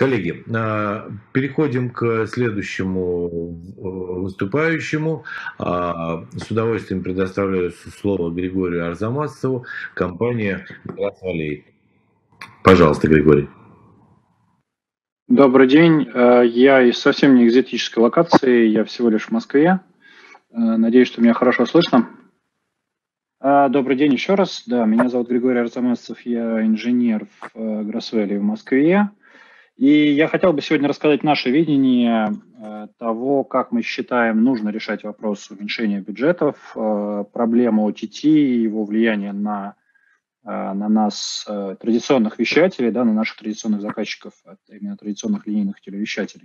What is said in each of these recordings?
Коллеги, переходим к следующему выступающему. С удовольствием предоставляю слово Григорию Арзамасову, компания «Грасвалей». Пожалуйста, Григорий. Добрый день. Я из совсем не экзотической локации, я всего лишь в Москве. Надеюсь, что меня хорошо слышно. Добрый день еще раз. Да, меня зовут Григорий Арзамасов, я инженер в Грасвалей в Москве. И я хотел бы сегодня рассказать наше видение того, как мы считаем, нужно решать вопрос уменьшения бюджетов, проблему OTT и его влияние на нас, традиционных вещателей, да, на наших традиционных заказчиков, именно традиционных линейных телевещателей.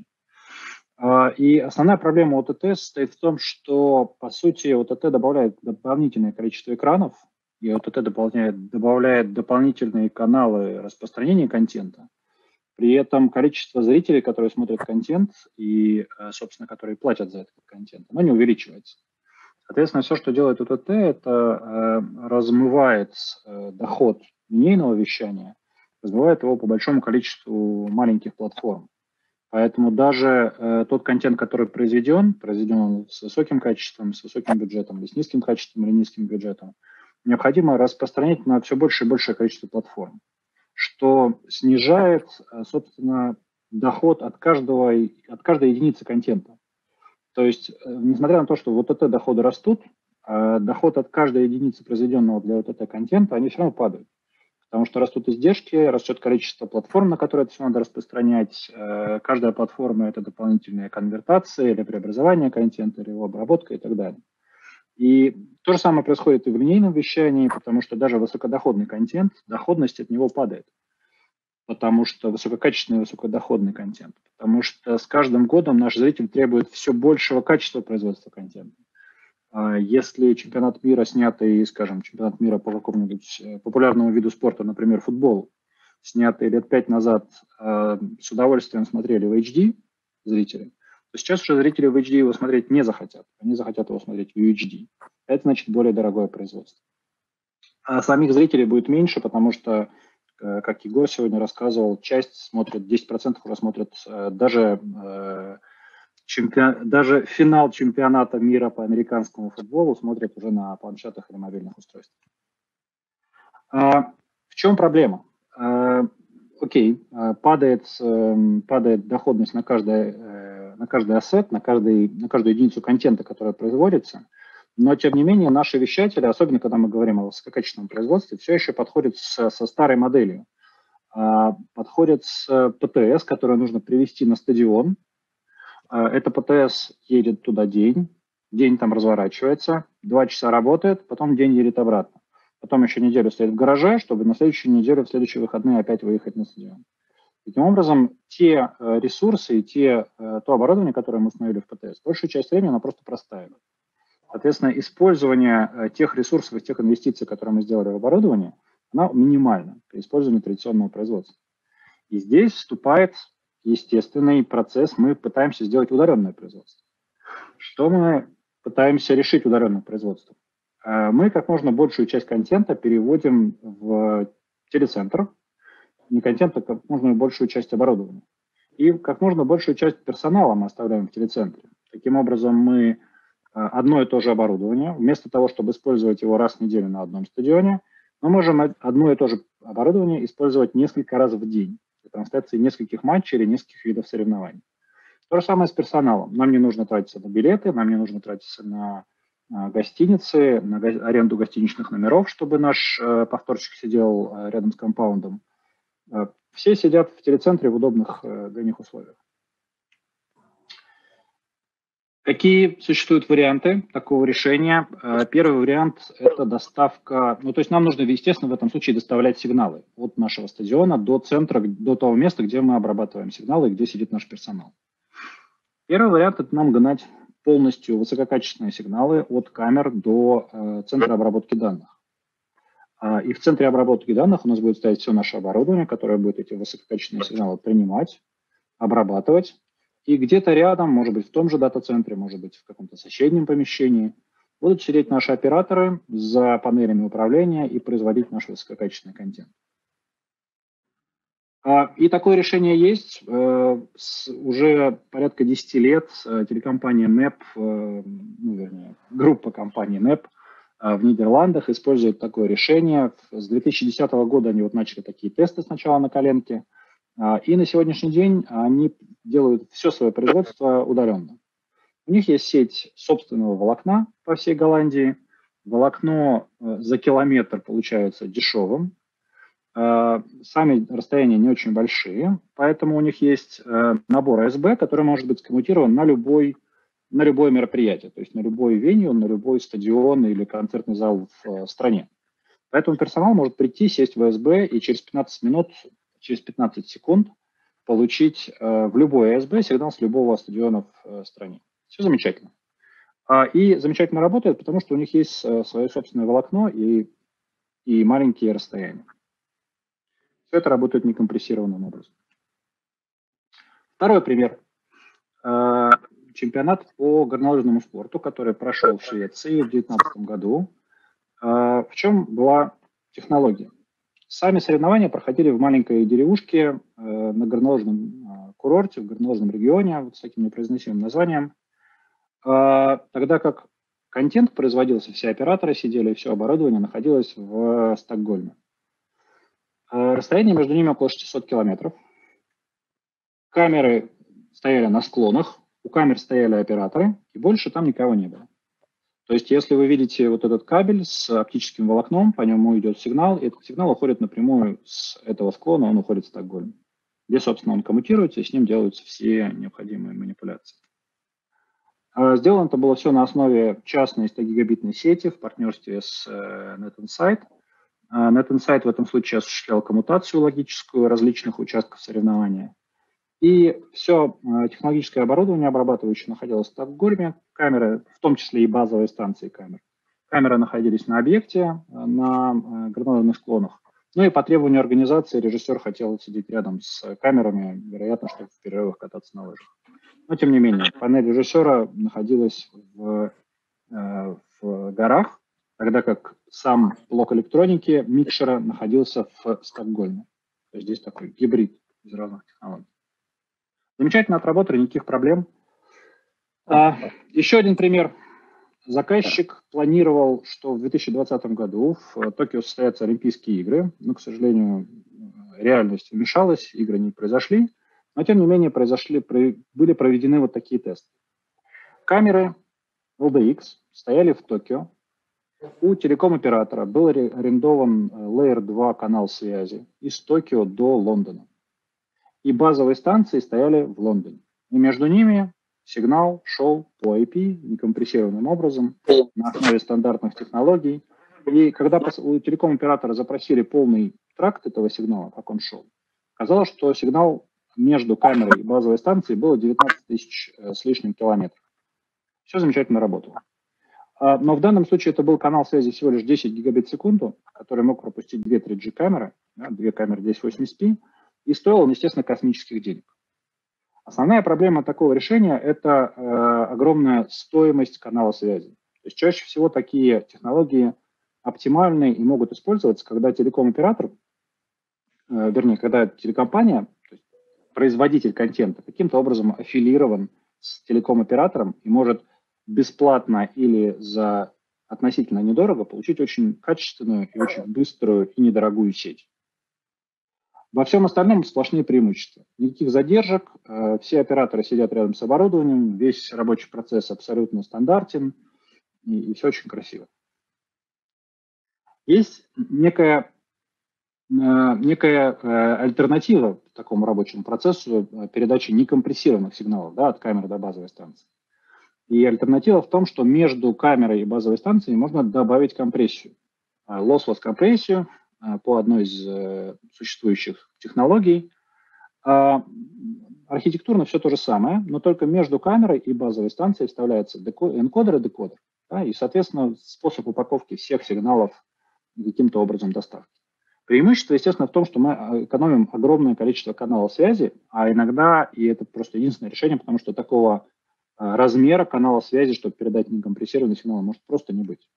И основная проблема ОТТ состоит в том, что, по сути, ОТТ добавляет дополнительное количество экранов, и ОТТ добавляет дополнительные каналы распространения контента. При этом количество зрителей, которые смотрят контент и, собственно, которые платят за этот контент, оно не увеличивается. Соответственно, все, что делает ОТТ, это размывает доход линейного вещания, размывает его по большому количеству маленьких платформ. Поэтому даже тот контент, который произведен он с высоким качеством, с высоким бюджетом, или с низким качеством, или низким бюджетом, необходимо распространять на все большее и большее количество платформ, что снижает, собственно, доход от каждой единицы контента. То есть, несмотря на то, что в ОТТ доходы растут, доход от каждой единицы произведенного для ОТТ контента, они все равно падают. Потому что растут издержки, растет количество платформ, на которые это все надо распространять. Каждая платформа – это дополнительная конвертация или преобразование контента, или его обработка и так далее. И то же самое происходит и в линейном вещании, потому что даже высокодоходный контент, доходность от него падает. Потому что высококачественный, высокодоходный контент. Потому что с каждым годом наш зритель требует все большего качества производства контента. Если чемпионат мира, снятый, скажем, чемпионат мира по какому-нибудь популярному виду спорта, например, футбол, снятый лет 5 назад, с удовольствием смотрели в HD зрители, то сейчас уже зрители в HD его смотреть не захотят. Они захотят его смотреть в UHD. Это значит более дорогое производство. А самих зрителей будет меньше, потому что, как Егор сегодня рассказывал, часть смотрит, 10% уже смотрят даже финал чемпионата мира по американскому футболу смотрят уже на планшетах или мобильных устройствах. В чем проблема? Окей, падает доходность на каждый ассет, на каждую единицу контента, которая производится, но тем не менее наши вещатели, особенно когда мы говорим о высококачественном производстве, все еще подходят со старой моделью. Подходят с ПТС, которую нужно привести на стадион. Это ПТС едет туда день там разворачивается, 2 часа работает, потом день едет обратно. Потом еще неделю стоит в гараже, чтобы на следующую неделю, в следующие выходные опять выехать на стадион. Таким образом, те ресурсы и то оборудование, которое мы установили в ПТС, большую часть времени оно просто простаивает. Соответственно, использование тех ресурсов и тех инвестиций, которые мы сделали в оборудование, оно минимально при использовании традиционного производства. И здесь вступает естественный процесс, мы пытаемся сделать удаленное производство. Что мы пытаемся решить удаленным производством? Мы как можно большую часть контента переводим в телецентр, не контент, а как можно большую часть оборудования. И как можно большую часть персонала мы оставляем в телецентре. Таким образом, мы одно и то же оборудование, вместо того, чтобы использовать его раз в неделю на одном стадионе, мы можем одно и то же оборудование использовать несколько раз в день для трансляции нескольких матчей или нескольких видов соревнований. То же самое с персоналом. Нам не нужно тратиться на билеты, нам не нужно тратиться на гостиницы, на аренду гостиничных номеров, чтобы наш повторщик сидел рядом с компаундом. Все сидят в телецентре в удобных для них условиях. Какие существуют варианты такого решения? Первый вариант – это доставка. То есть нам нужно, естественно, в этом случае доставлять сигналы от нашего стадиона до центра, до того места, где мы обрабатываем сигналы, где сидит наш персонал. Первый вариант – это нам гнать полностью высококачественные сигналы от камер до центра обработки данных. И в центре обработки данных у нас будет стоять все наше оборудование, которое будет эти высококачественные сигналы принимать, обрабатывать. И где-то рядом, может быть, в том же дата-центре, может быть, в каком-то соседнем помещении, будут сидеть наши операторы за панелями управления и производить наш высококачественный контент. И такое решение есть. Уже порядка 10 лет телекомпания NEP, группа компаний NEP в Нидерландах использует такое решение. С 2010 года они начали такие тесты сначала на коленке, и на сегодняшний день они делают все свое производство удаленно. У них есть сеть собственного волокна по всей Голландии. Волокно за километр получается дешевым. Сами расстояния не очень большие, поэтому у них есть набор АСБ, который может быть скоммутирован на любое мероприятие, то есть на любой венью, на любой стадион или концертный зал в стране. Поэтому персонал может прийти, сесть в АСБ и через 15 секунд получить в любой АСБ сигнал с любого стадиона в стране. Все замечательно. И замечательно работает, потому что у них есть свое собственное волокно и маленькие расстояния. Все это работает некомпрессированным образом. Второй пример. Чемпионат по горнолыжному спорту, который прошел в Швеции в 2019 году. В чем была технология? Сами соревнования проходили в маленькой деревушке на горнолыжном курорте, в горнолыжном регионе, с таким непроизносимым названием. Тогда как контент производился, все операторы сидели, все оборудование находилось в Стокгольме. Расстояние между ними около 600 километров. Камеры стояли на склонах, у камер стояли операторы, и больше там никого не было. То есть, если вы видите вот этот кабель с оптическим волокном, по нему идет сигнал, и этот сигнал уходит напрямую с этого склона, он уходит в Стокгольм, где, собственно, он коммутируется, и с ним делаются все необходимые манипуляции. Сделано это было все на основе частной 100-гигабитной сети в партнерстве с NetInsight. NetInsight в этом случае осуществлял коммутацию логическую различных участков соревнования. И все технологическое оборудование, обрабатывающее, находилось в Стокгольме. Камеры, в том числе и базовые станции камер. Камеры находились на объекте, на горнолыжных склонах. Ну и по требованию организации режиссер хотел сидеть рядом с камерами, вероятно, чтобы в перерывах кататься на лыжах. Но тем не менее, панель режиссера находилась в горах, тогда как сам блок электроники микшера находился в Стокгольме. То есть здесь такой гибрид из разных технологий. Замечательно отработали, никаких проблем. Еще один пример. Заказчик планировал, что в 2020 году в Токио состоятся Олимпийские игры, но, к сожалению, реальность вмешалась, игры не произошли, но, тем не менее, были проведены вот такие тесты. Камеры LDX стояли в Токио, у телеком-оператора был арендован Layer 2 канал связи из Токио до Лондона. И базовые станции стояли в Лондоне. И между ними сигнал шел по IP некомпрессированным образом на основе стандартных технологий. И когда у телеком-оператора запросили полный тракт этого сигнала, как он шел, оказалось, что сигнал между камерой и базовой станцией было 19 тысяч с лишним километров. Все замечательно работало. Но в данном случае это был канал связи всего лишь 10 гигабит в секунду, который мог пропустить 2 3G камеры, 2 камеры 1080p, и стоил он, естественно, космических денег. Основная проблема такого решения – это огромная стоимость канала связи. То есть чаще всего такие технологии оптимальны и могут использоваться, когда телеком-оператор, когда телекомпания, то есть производитель контента, каким-то образом аффилирован с телеком-оператором и может бесплатно или за относительно недорого получить очень качественную и очень быструю и недорогую сеть. Во всем остальном сплошные преимущества. Никаких задержек, все операторы сидят рядом с оборудованием, весь рабочий процесс абсолютно стандартен, и все очень красиво. Есть некая альтернатива такому рабочему процессу передачи некомпрессированных сигналов от камеры до базовой станции. И альтернатива в том, что между камерой и базовой станцией можно добавить компрессию. Lossless компрессию по одной из существующих технологий. Архитектурно все то же самое, но только между камерой и базовой станцией вставляется энкодер и декодер. И, соответственно, способ упаковки всех сигналов каким-то образом доставки. Преимущество, естественно, в том, что мы экономим огромное количество каналов связи, а иногда, и это просто единственное решение, потому что такого размера канала связи, чтобы передать некомпрессированный сигнал, может просто не быть.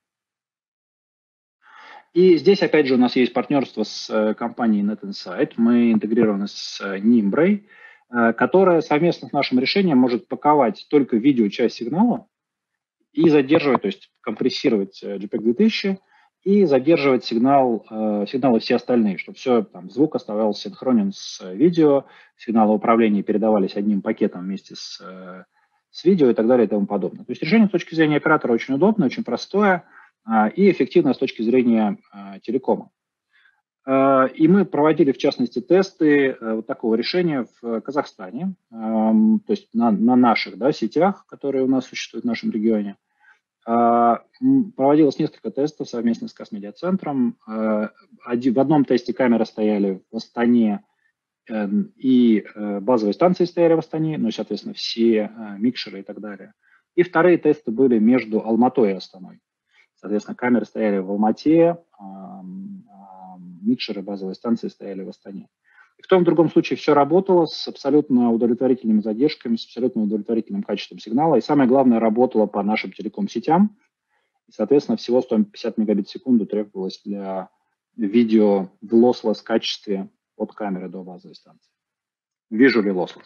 И здесь, опять же, у нас есть партнерство с компанией NetInsight. Мы интегрированы с Nimbrey. которая совместно с нашим решением может паковать только видеочасть сигнала и задерживать, то есть компрессировать JPEG 2000 и задерживать сигналы все остальные, чтобы все, там, звук оставался синхронен с видео, сигналы управления передавались одним пакетом вместе с видео и так далее и тому подобное. То есть решение с точки зрения оператора очень удобное, очень простое и эффективное с точки зрения телекома. И мы проводили, в частности, тесты вот такого решения в Казахстане, то есть на наших сетях, которые у нас существуют в нашем регионе. Проводилось несколько тестов совместно с Космедиацентром. В одном тесте камеры стояли в Астане и базовые станции стояли в Астане, ну и, соответственно, все микшеры и так далее. И вторые тесты были между Алматой и Астаной. Соответственно, камеры стояли в Алмате, микшеры базовой станции стояли в Астане. И в том и другом случае все работало с абсолютно удовлетворительными задержками, с абсолютно удовлетворительным качеством сигнала. И самое главное, работало по нашим телеком-сетям. И, соответственно, всего 150 мегабит в секунду требовалось для видео в lossless качестве от камеры до базовой станции. Visually lossless.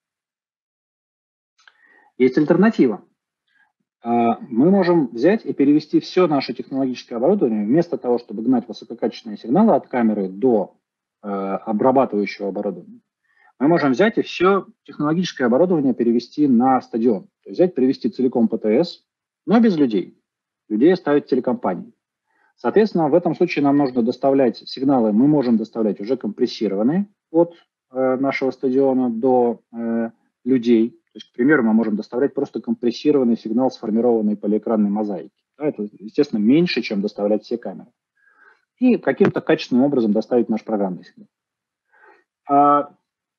Есть альтернатива. Мы можем взять и перевести все наше технологическое оборудование, вместо того, чтобы гнать высококачественные сигналы от камеры до обрабатывающего оборудования. Мы можем взять и все технологическое оборудование перевести на стадион. То есть взять, перевести целиком ПТС, но без людей. Людей оставить телекомпании. Соответственно, в этом случае нам нужно доставлять сигналы, мы можем доставлять уже компрессированные от нашего стадиона до людей. То есть, к примеру, мы можем доставлять просто компрессированный сигнал, сформированный полиэкранной мозаики. Это, естественно, меньше, чем доставлять все камеры. И каким-то качественным образом доставить наш программный сигнал. В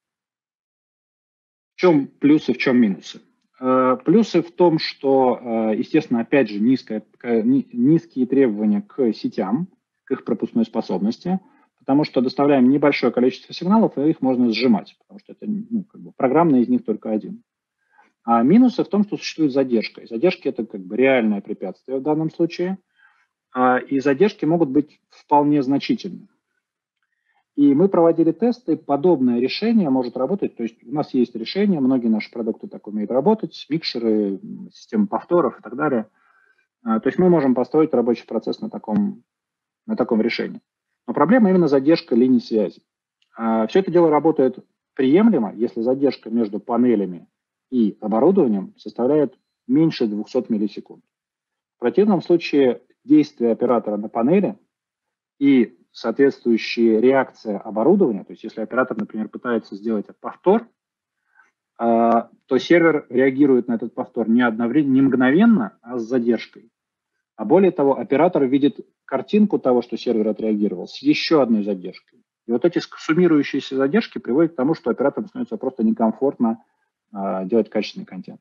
чем плюсы, в чем минусы? Плюсы в том, что, естественно, опять же, низкие требования к сетям, к их пропускной способности, потому что доставляем небольшое количество сигналов, и их можно сжимать, потому что это программный из них только один. А минусы в том, что существует задержка. И задержки – это реальное препятствие в данном случае. И задержки могут быть вполне значительны. И мы проводили тесты, подобное решение может работать, то есть у нас есть решение, многие наши продукты так умеют работать, микшеры, системы повторов и так далее. То есть мы можем построить рабочий процесс на таком решении. Но проблема именно задержка линий связи. Все это дело работает приемлемо, если задержка между панелями и оборудованием составляет меньше 200 миллисекунд. В противном случае действие оператора на панели и соответствующая реакция оборудования, то есть если оператор, например, пытается сделать повтор, то сервер реагирует на этот повтор не мгновенно, а с задержкой. А более того, оператор видит картинку того, что сервер отреагировал, с еще одной задержкой. И вот эти суммирующиеся задержки приводят к тому, что операторам становится просто некомфортно делать качественный контент.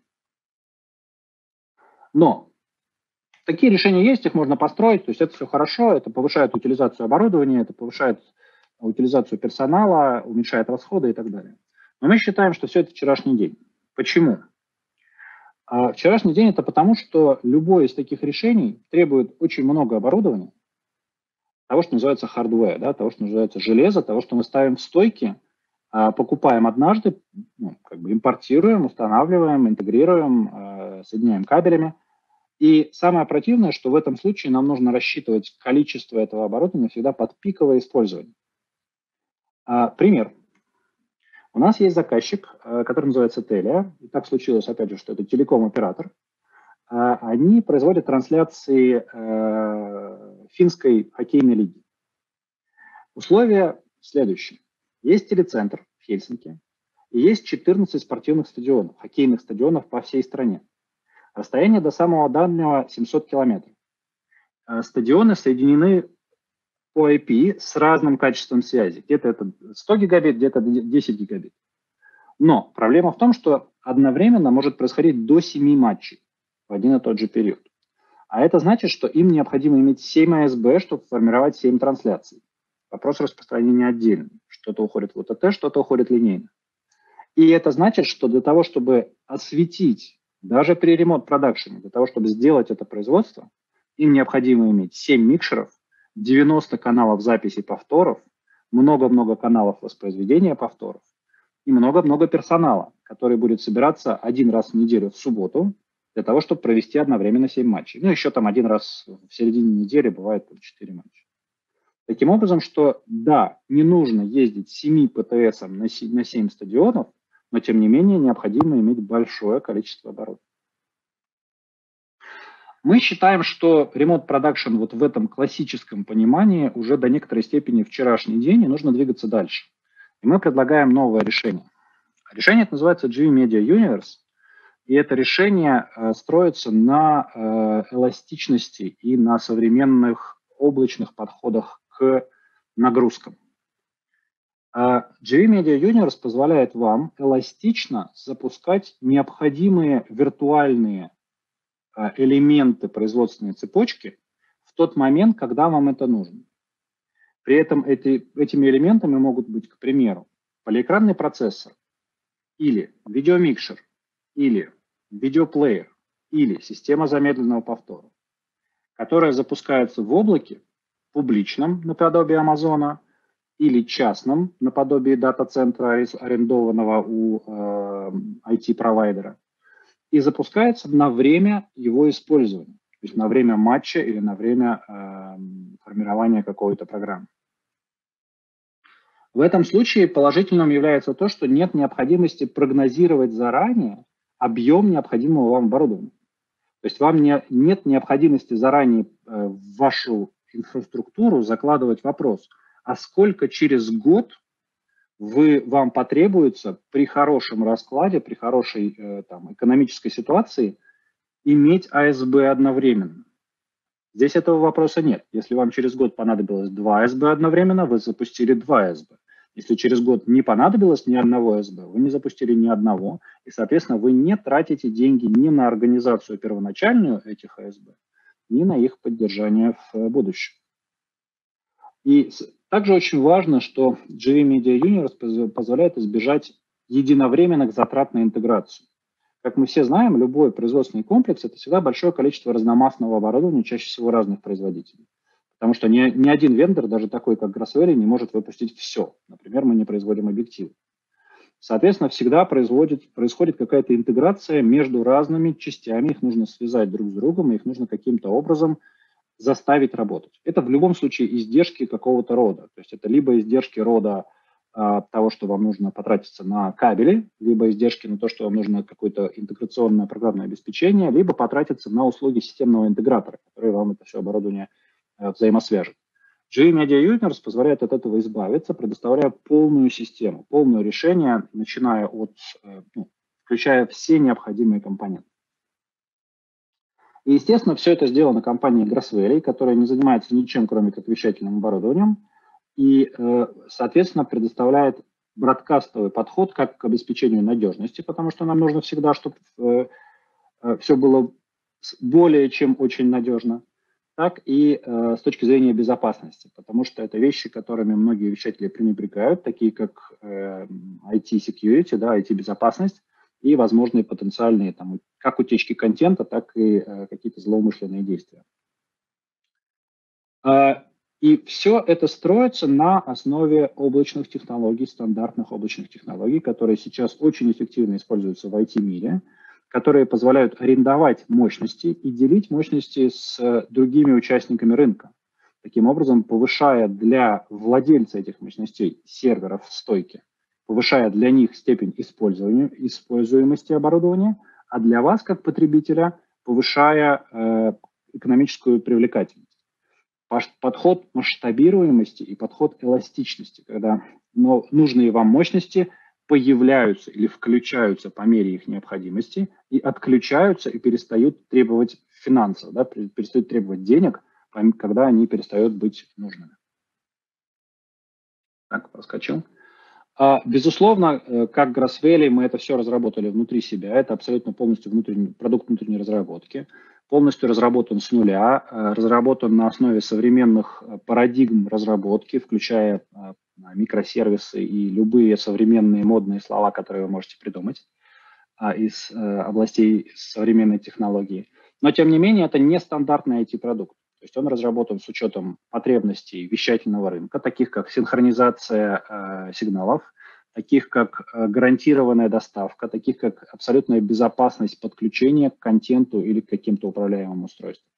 Но такие решения есть, их можно построить, то есть это все хорошо, это повышает утилизацию оборудования, это повышает утилизацию персонала, уменьшает расходы и так далее. Но мы считаем, что все это вчерашний день. Почему? Вчерашний день это потому, что любое из таких решений требует очень много оборудования, того, что называется hardware, того, что называется железо, того, что мы ставим в стойки, покупаем однажды, импортируем, устанавливаем, интегрируем, соединяем кабелями. И самое противное, что в этом случае нам нужно рассчитывать количество этого оборудования всегда под пиковое использование. Пример. У нас есть заказчик, который называется Telia. И так случилось, опять же, что это телеком-оператор. Они производят трансляции финской хоккейной лиги. Условия следующие. Есть телецентр в Хельсинки, и есть 14 спортивных стадионов, хоккейных стадионов по всей стране. Расстояние до самого дальнего 700 километров. Стадионы соединены по IP с разным качеством связи. Где-то это 100 гигабит, где-то 10 гигабит. Но проблема в том, что одновременно может происходить до 7 матчей в один и тот же период. А это значит, что им необходимо иметь 7 АСБ, чтобы формировать 7 трансляций. Вопрос распространения отдельный. Что-то уходит в ОТТ, что-то уходит линейно. И это значит, что для того, чтобы осветить, даже при ремонт-продакшене, для того, чтобы сделать это производство, им необходимо иметь 7 микшеров, 90 каналов записи повторов, много-много каналов воспроизведения повторов и много-много персонала, который будет собираться один раз в неделю в субботу для того, чтобы провести одновременно 7 матчей. Ну, еще там один раз в середине недели бывает 4 матча. Таким образом, что да, не нужно ездить 7 ПТС на 7 стадионов, но тем не менее необходимо иметь большое количество оборудования. Мы считаем, что Remote Production вот в этом классическом понимании уже до некоторой степени вчерашний день, и нужно двигаться дальше. И мы предлагаем новое решение. Решение это называется GV Media Universe, и это решение строится на эластичности и на современных облачных подходах к нагрузкам. GV Media Universe позволяет вам эластично запускать необходимые виртуальные элементы производственной цепочки в тот момент, когда вам это нужно. При этом этими элементами могут быть, к примеру, полиэкранный процессор, или видеомикшер, или видеоплеер, или система замедленного повтора, которая запускается в облаке публичном, наподобие Амазона, или частном, наподобие дата-центра, арендованного у IT-провайдера, и запускается на время его использования, то есть на время матча или на время формирования какой-то программы. В этом случае положительным является то, что нет необходимости прогнозировать заранее объем необходимого вам оборудования. То есть вам нет необходимости заранее в вашу инфраструктуру закладывать вопрос, а сколько через год вам потребуется при хорошем раскладе, при хорошей экономической ситуации иметь АСБ одновременно. Здесь этого вопроса нет. Если вам через год понадобилось 2 АСБ одновременно, вы запустили 2 АСБ. Если через год не понадобилось ни одного АСБ, вы не запустили ни одного, и, соответственно, вы не тратите деньги ни на организацию первоначальную этих АСБ, ни на их поддержание в будущем. И также очень важно, что GV Media Universe позволяет избежать единовременных затрат на интеграцию. Как мы все знаем, любой производственный комплекс – это всегда большое количество разномастного оборудования, чаще всего разных производителей. Потому что ни один вендор, даже такой, как Grass Valley, не может выпустить все. Например, мы не производим объективы. Соответственно, всегда происходит какая-то интеграция между разными частями, их нужно связать друг с другом, и их нужно каким-то образом заставить работать. Это в любом случае издержки какого-то рода. То есть это либо издержки рода того, что вам нужно потратиться на кабели, либо издержки на то, что вам нужно какое-то интеграционное программное обеспечение, либо потратиться на услуги системного интегратора, который вам это все оборудование взаимосвяжет. GV Media Universe позволяет от этого избавиться, предоставляя полную систему, полное решение, начиная включая все необходимые компоненты. И, естественно, все это сделано компанией Grass Valley, которая не занимается ничем, кроме как вещательным оборудованием, и, соответственно, предоставляет бродкастовый подход как к обеспечению надежности, потому что нам нужно всегда, чтобы все было более чем очень надежно, так и с точки зрения безопасности, потому что это вещи, которыми многие вещатели пренебрегают, такие как IT-security, да, IT-безопасность и возможные потенциальные как утечки контента, так и какие-то злоумышленные действия. И все это строится на основе облачных технологий, стандартных облачных технологий, которые сейчас очень эффективно используются в IT-мире, которые позволяют арендовать мощности и делить мощности с другими участниками рынка. Таким образом, повышая для владельца этих мощностей серверов в стойке, повышая для них степень используемости оборудования, а для вас, как потребителя, повышая экономическую привлекательность. Подход масштабируемости и подход эластичности, когда нужные вам мощности появляются или включаются по мере их необходимости и отключаются и перестают требовать финансов, да, перестают требовать денег, когда они перестают быть нужными. Так, проскочил. Безусловно, как Grass Valley мы это все разработали внутри себя. Это абсолютно полностью продукт внутренней разработки. Полностью разработан с нуля, разработан на основе современных парадигм разработки, включая микросервисы и любые современные модные слова, которые вы можете придумать из областей современной технологии. Но, тем не менее, это не стандартный IT-продукт. То есть он разработан с учетом потребностей вещательного рынка, таких как синхронизация сигналов, таких как гарантированная доставка, таких как абсолютная безопасность подключения к контенту или к каким-то управляемым устройствам.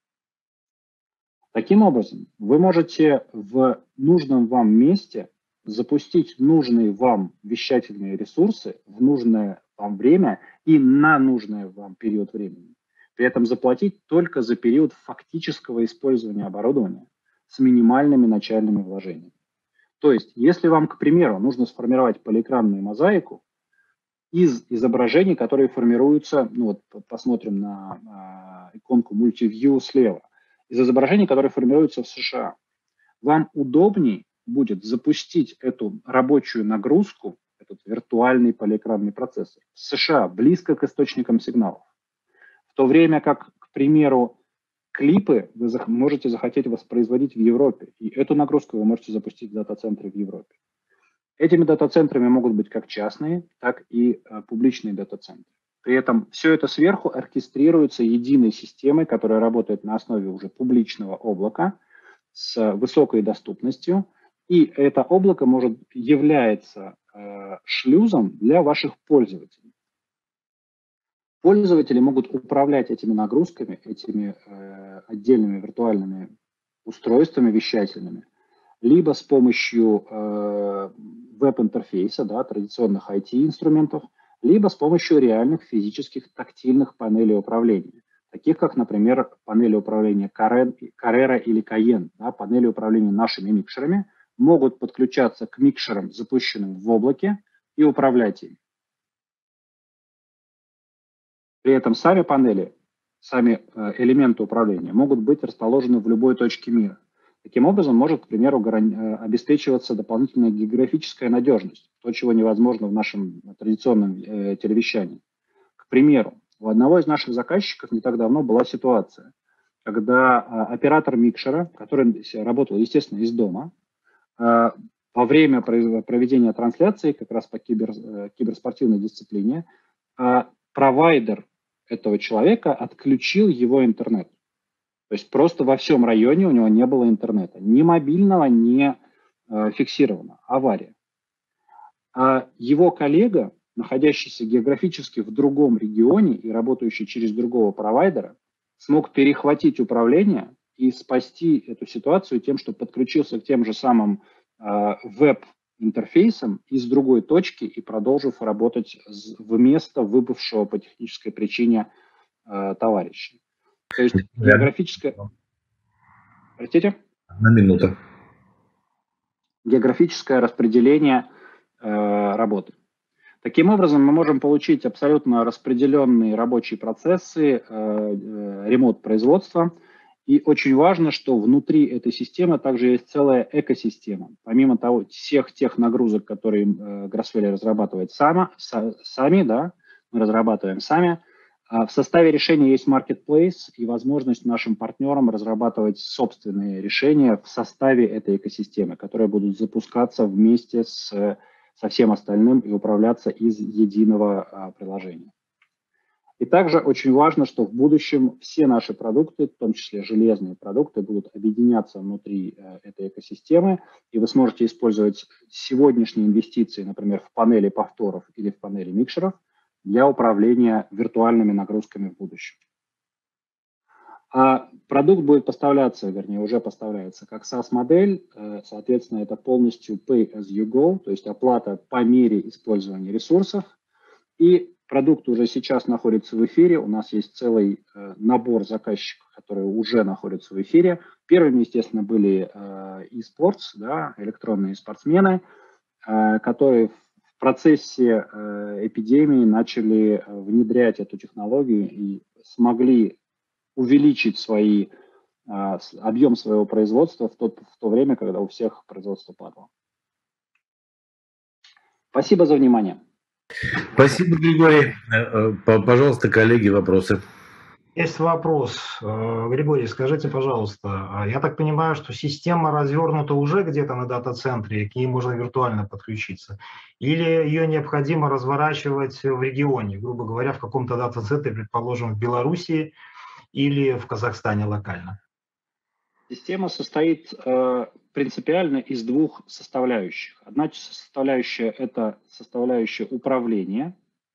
Таким образом, вы можете в нужном вам месте запустить нужные вам вещательные ресурсы в нужное вам время и на нужный вам период времени. При этом заплатить только за период фактического использования оборудования с минимальными начальными вложениями. То есть, если вам, к примеру, нужно сформировать полиэкранную мозаику из изображений, которые формируются, ну вот посмотрим на иконку Multiview слева, из изображений, которые формируются в США, вам удобнее будет запустить эту рабочую нагрузку, этот виртуальный полиэкранный процессор в США, близко к источникам сигналов. В то время как, к примеру, клипы вы можете захотеть воспроизводить в Европе, и эту нагрузку вы можете запустить в дата-центре в Европе. Этими дата-центрами могут быть как частные, так и публичные дата-центры. При этом все это сверху оркестрируется единой системой, которая работает на основе уже публичного облака с высокой доступностью, и это облако является шлюзом для ваших пользователей. Пользователи могут управлять этими нагрузками, этими отдельными виртуальными устройствами вещательными, либо с помощью веб-интерфейса, да, традиционных IT-инструментов, либо с помощью реальных физических тактильных панелей управления, таких как, например, панели управления Carrera или Cayenne, да, панели управления нашими микшерами, могут подключаться к микшерам, запущенным в облаке, и управлять ими. При этом сами панели, сами элементы управления могут быть расположены в любой точке мира. Таким образом, может, к примеру, обеспечиваться дополнительная географическая надежность, то, чего невозможно в нашем традиционном телевещании. К примеру, у одного из наших заказчиков не так давно была ситуация, когда оператор микшера, который работал, естественно, из дома, во время проведения трансляции, как раз по киберспортивной дисциплине, провайдер этого человека отключил его интернет. То есть просто во всем районе у него не было интернета. Ни мобильного, ни фиксированного. Авария. А его коллега, находящийся географически в другом регионе и работающий через другого провайдера, смог перехватить управление и спасти эту ситуацию тем, что подключился к тем же самым веб-интерфейсам из другой точки и продолжив работать вместо выбывшего по технической причине товарища. То есть географическое... Простите? На минуту. Географическое распределение работы. Таким образом, мы можем получить абсолютно распределенные рабочие процессы, ремонт-производства. И очень важно, что внутри этой системы также есть целая экосистема. Помимо того, всех тех нагрузок, которые Grassfele разрабатывает сами, да, мы разрабатываем сами, в составе решения есть marketplace и возможность нашим партнерам разрабатывать собственные решения в составе этой экосистемы, которые будут запускаться вместе со всем остальным и управляться из единого приложения. И также очень важно, что в будущем все наши продукты, в том числе железные продукты, будут объединяться внутри этой экосистемы, и вы сможете использовать сегодняшние инвестиции, например, в панели повторов или в панели микшеров, для управления виртуальными нагрузками в будущем. А продукт будет поставляться, вернее, уже поставляется как SaaS-модель, соответственно, это полностью pay as you go, то есть оплата по мере использования ресурсов. И продукт уже сейчас находится в эфире, у нас есть целый набор заказчиков, которые уже находятся в эфире. Первыми, естественно, были eSports, да, электронные спортсмены, которые в процессе эпидемии начали внедрять эту технологию и смогли увеличить объем своего производства в то время, когда у всех производство падало. Спасибо за внимание. Спасибо, Григорий. Пожалуйста, коллеги, вопросы. Есть вопрос. Григорий, скажите, пожалуйста, я так понимаю, что система развернута уже где-то на дата-центре, к ней можно виртуально подключиться, или ее необходимо разворачивать в регионе, грубо говоря, в каком-то дата-центре, предположим, в Белоруссии или в Казахстане локально? Система состоит принципиально из двух составляющих. Одна составляющая – это составляющая управления,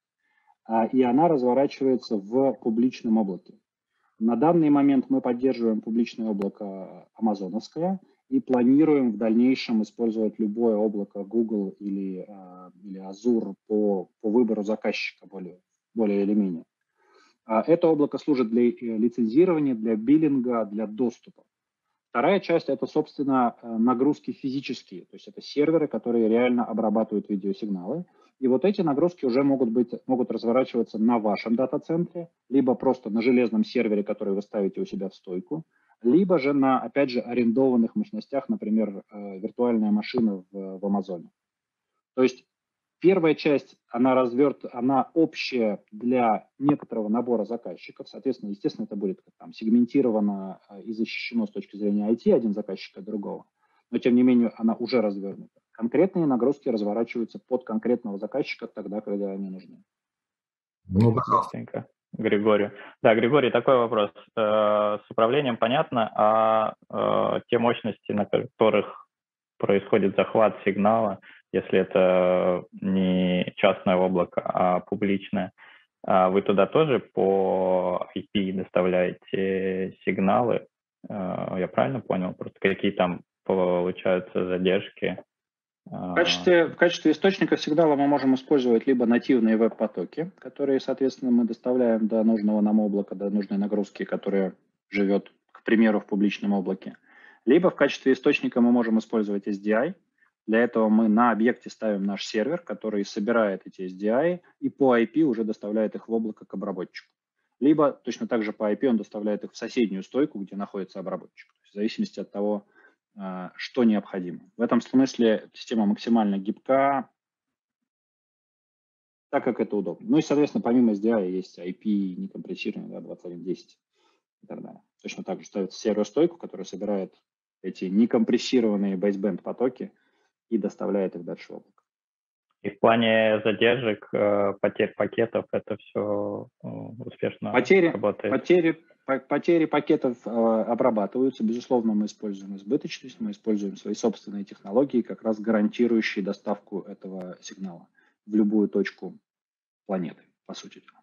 и она разворачивается в публичном облаке. На данный момент мы поддерживаем публичное облако амазоновское и планируем в дальнейшем использовать любое облако Google или Azure по выбору заказчика более или менее. Это облако служит для лицензирования, для биллинга, для доступа. Вторая часть – это, собственно, нагрузки физические, то есть это серверы, которые реально обрабатывают видеосигналы. И вот эти нагрузки уже могут разворачиваться на вашем дата-центре, либо просто на железном сервере, который вы ставите у себя в стойку, либо же на, опять же, арендованных мощностях, например, виртуальная машина в Амазоне. То есть первая часть, она общая для некоторого набора заказчиков. Соответственно, естественно, это будет там сегментировано и защищено с точки зрения IT, один заказчик от другого. Но, тем не менее, она уже развернута. Конкретные нагрузки разворачиваются под конкретного заказчика тогда, когда они нужны. Ну, пожалуйста. Григорий. Да, Григорий, такой вопрос. С управлением понятно, а те мощности, на которых происходит захват сигнала, если это не частное облако, а публичное, вы туда тоже по IP доставляете сигналы? Я правильно понял? Просто какие там получаются задержки? В качестве источника сигнала мы можем использовать либо нативные веб-потоки, которые, соответственно, мы доставляем до нужного нам облака, до нужной нагрузки, которая живет, к примеру, в публичном облаке. Либо в качестве источника мы можем использовать SDI. Для этого мы на объекте ставим наш сервер, который собирает эти SDI и по IP уже доставляет их в облако к обработчику. Либо точно так же по IP он доставляет их в соседнюю стойку, где находится обработчик. То есть в зависимости от того, что необходимо. В этом смысле система максимально гибка, так как это удобно. Ну и, соответственно, помимо SDI есть IP некомпрессированный, да, 21.10 и так далее. Точно так же ставится сервер-стойку, которая собирает эти некомпрессированные baseband потоки и доставляет их дальше в облако. И в плане задержек, потерь пакетов, это все успешно работает? Потери пакетов обрабатываются. Безусловно, мы используем избыточность, мы используем свои собственные технологии, как раз гарантирующие доставку этого сигнала в любую точку планеты, по сути дела.